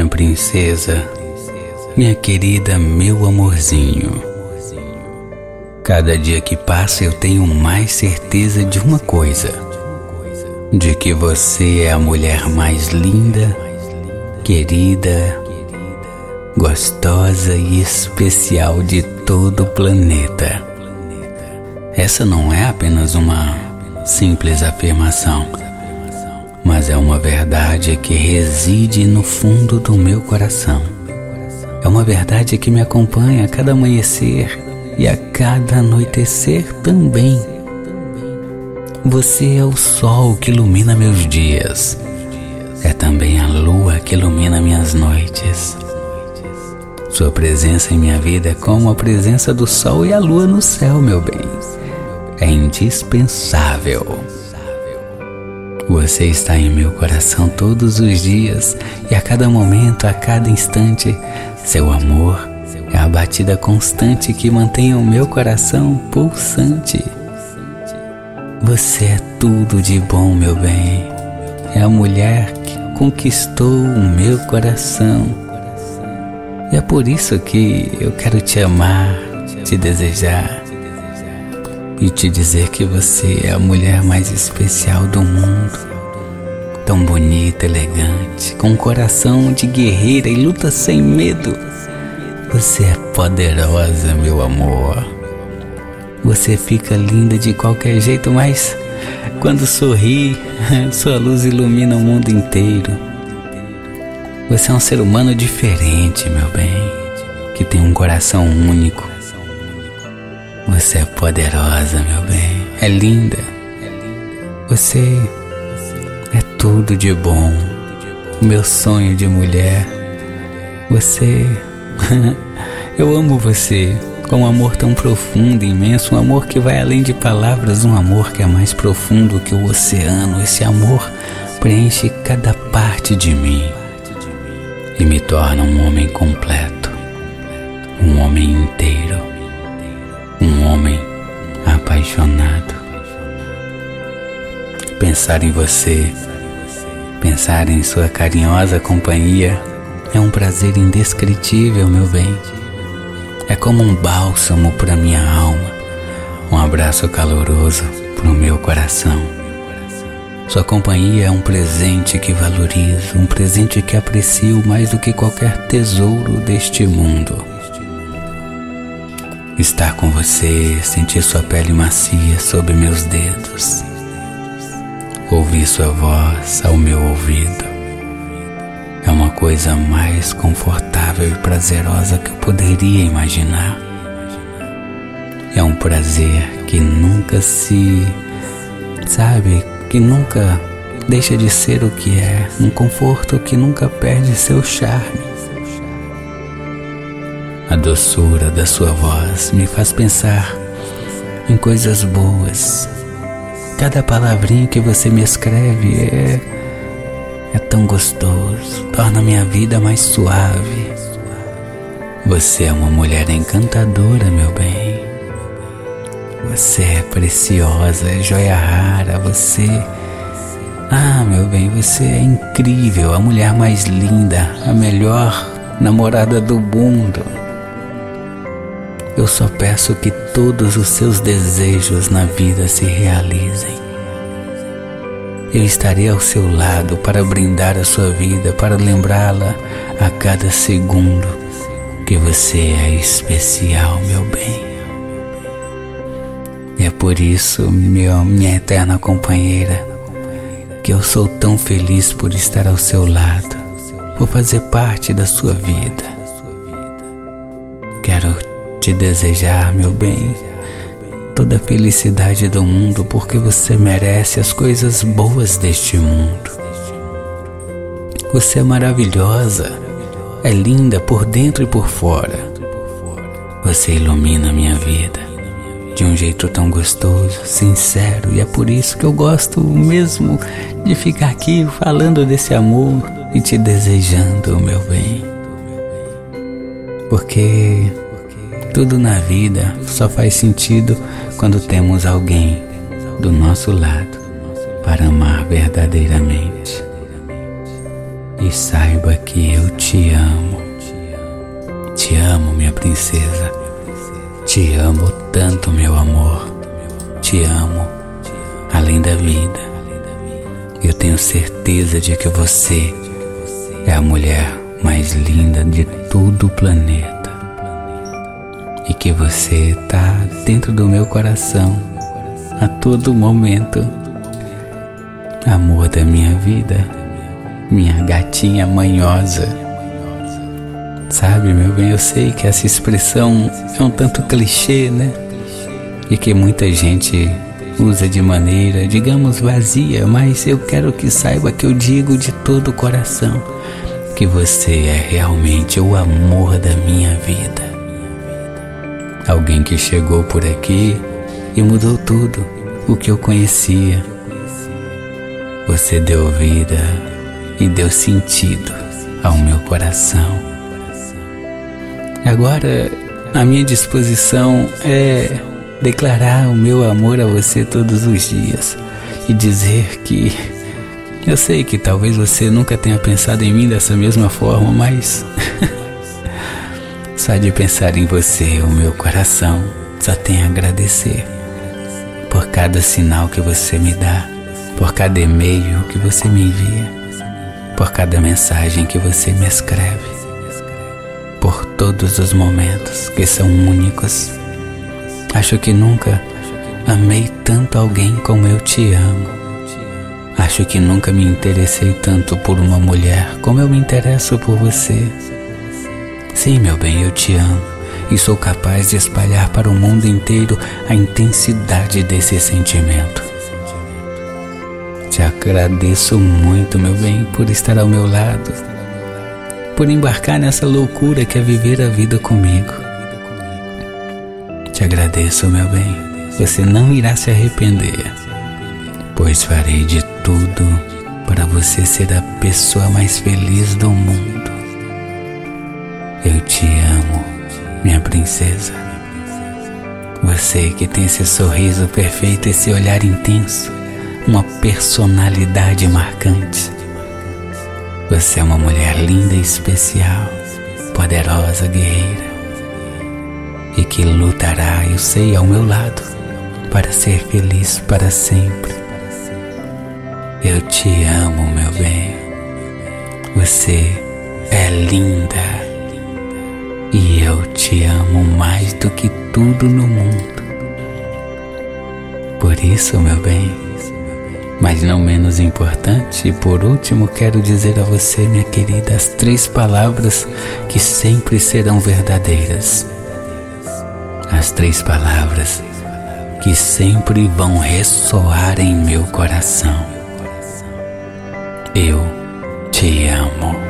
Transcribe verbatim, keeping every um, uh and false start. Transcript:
princesa, minha querida, meu amorzinho. Cada dia que passa eu tenho mais certeza de uma coisa: de que você é a mulher mais linda, querida, gostosa e especial de todo o planeta. Essa não é apenas uma simples afirmação, mas é uma verdade que reside no fundo do meu coração. É uma verdade que me acompanha a cada amanhecer e a cada anoitecer também. Você é o sol que ilumina meus dias. É também a lua que ilumina minhas noites. Sua presença em minha vida é como a presença do sol e a lua no céu, meu bem. É indispensável. Você está em meu coração todos os dias e a cada momento, a cada instante. Seu amor é a batida constante que mantém o meu coração pulsante. Você é tudo de bom, meu bem. É a mulher que conquistou o meu coração. E é por isso que eu quero te amar, te desejar e te dizer que você é a mulher mais especial do mundo. Tão bonita, elegante, com um coração de guerreira e luta sem medo. Você é poderosa, meu amor. Você fica linda de qualquer jeito, mas quando sorri, sua luz ilumina o mundo inteiro. Você é um ser humano diferente, meu bem, que tem um coração único. Você é poderosa, meu bem, é linda. Você é tudo de bom, o meu sonho de mulher. Você, eu amo você com um amor tão profundo e imenso, um amor que vai além de palavras, um amor que é mais profundo que o oceano. Esse amor preenche cada parte de mim e me torna um homem completo, um homem inteiro, um homem apaixonado. Pensar em você, pensar em sua carinhosa companhia é um prazer indescritível, meu bem. É como um bálsamo para minha alma, um abraço caloroso para o meu coração. Sua companhia é um presente que valorizo, um presente que aprecio mais do que qualquer tesouro deste mundo. Estar com você, sentir sua pele macia sob meus dedos, ouvir sua voz ao meu ouvido, é uma coisa mais confortável e prazerosa que eu poderia imaginar. É um prazer que nunca se, sabe, que nunca deixa de ser o que é, um conforto que nunca perde seu charme. A doçura da sua voz me faz pensar em coisas boas. Cada palavrinha que você me escreve é, é tão gostoso, torna minha vida mais suave. Você é uma mulher encantadora, meu bem. Você é preciosa, é joia rara, você... Ah, meu bem, você é incrível, a mulher mais linda, a melhor namorada do mundo. Eu só peço que todos os seus desejos na vida se realizem. Eu estarei ao seu lado para brindar a sua vida, para lembrá-la a cada segundo que você é especial, meu bem. E é por isso, meu, minha eterna companheira, que eu sou tão feliz por estar ao seu lado, por fazer parte da sua vida. Quero te desejar, meu bem, toda a felicidade do mundo, porque você merece as coisas boas deste mundo. Você é maravilhosa, é linda por dentro e por fora. Você ilumina a minha vida de um jeito tão gostoso, sincero, e é por isso que eu gosto mesmo de ficar aqui falando desse amor e te desejando, meu bem. Porque tudo na vida só faz sentido quando temos alguém do nosso lado para amar verdadeiramente. E saiba que eu te amo. Te amo, minha princesa. Te amo tanto, meu amor. Te amo além da vida. Eu tenho certeza de que você é a mulher mais linda de todo o planeta. E que você está dentro do meu coração a todo momento. Amor da minha vida, minha gatinha manhosa. Sabe, meu bem, eu sei que essa expressão é um tanto clichê, né? E que muita gente usa de maneira, digamos, vazia, mas eu quero que saiba que eu digo de todo o coração que você é realmente o amor da minha vida. Alguém que chegou por aqui e mudou tudo o que eu conhecia. Você deu vida e deu sentido ao meu coração. Agora, a minha disposição é declarar o meu amor a você todos os dias e dizer que eu sei que talvez você nunca tenha pensado em mim dessa mesma forma, mas só de pensar em você, o meu coração só tem a agradecer por cada sinal que você me dá, por cada e-mail que você me envia, por cada mensagem que você me escreve, por todos os momentos que são únicos. Acho que nunca amei tanto alguém como eu te amo. Acho que nunca me interessei tanto por uma mulher como eu me interesso por você. Sim, meu bem, eu te amo e sou capaz de espalhar para o mundo inteiro a intensidade desse sentimento. Te agradeço muito, meu bem, por estar ao meu lado, por embarcar nessa loucura que é viver a vida comigo. Te agradeço, meu bem, você não irá se arrepender, pois farei de tudo para você ser a pessoa mais feliz do mundo. Eu te amo, minha princesa. Você que tem esse sorriso perfeito, esse olhar intenso, uma personalidade marcante. Você é uma mulher linda e especial, poderosa, guerreira, e que lutará, eu sei, ao meu lado, para ser feliz para sempre. Eu te amo, meu bem. Você é linda e eu te amo mais do que tudo no mundo. Por isso, meu bem, mas não menos importante, e por último quero dizer a você, minha querida, as três palavras que sempre serão verdadeiras. As três palavras que sempre vão ressoar em meu coração. Eu te amo.